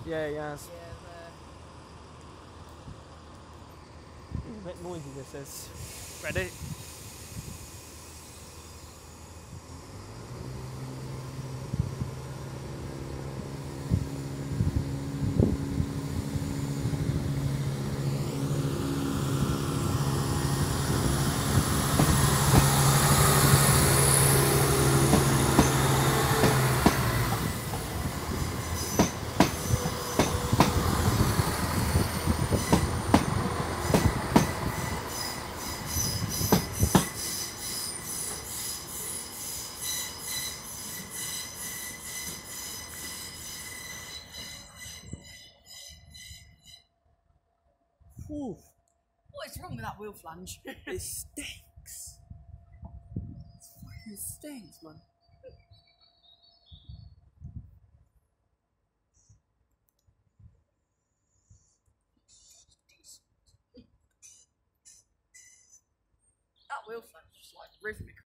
Yeah, he has. Yeah, A bit noisy this is. Ready? Whew. What is wrong with that wheel flange? It stinks. It stinks, man. That wheel flange is like rhythmic.